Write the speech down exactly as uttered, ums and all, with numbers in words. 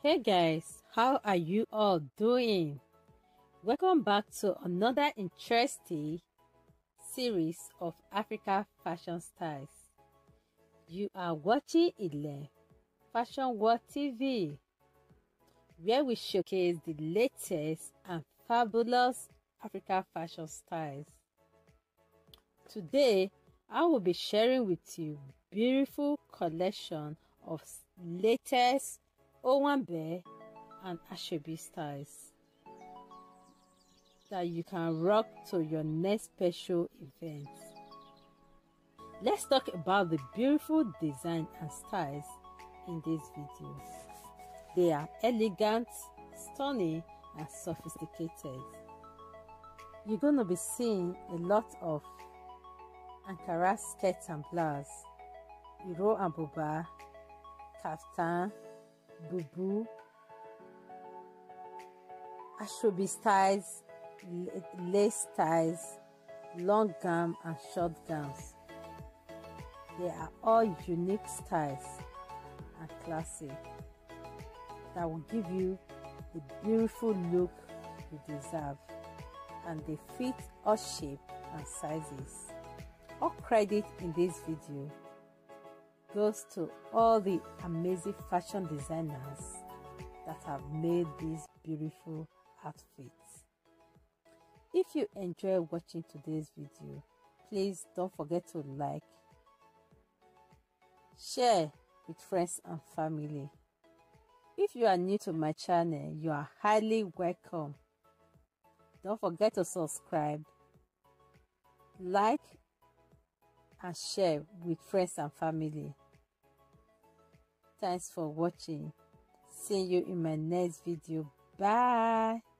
Hey guys, how are you all doing? Welcome back to another interesting series of Africa fashion styles. You are watching Ilen Fashion World T V, where we showcase the latest and fabulous Africa fashion styles. Today, I will be sharing with you beautiful collection of latest Owanbe and Asoebi styles that you can rock to your next special event. Let's talk about the beautiful design and styles in this video. They are elegant, stunning, and sophisticated. You're going to be seeing a lot of Ankara skirts and blouse, Iro and buba, kaftan, boubou, Asoebi styles, lace styles, long gown and short gowns. They are all unique styles and classic that will give you the beautiful look you deserve, and they fit all shapes and sizes. All credit in this video goes to all the amazing fashion designers that have made these beautiful outfits. If you enjoy watching today's video, please don't forget to like, share with friends and family. If you are new to my channel, you are highly welcome. Don't forget to subscribe, like, and share with friends and family. Thanks for watching. See you in my next video. Bye.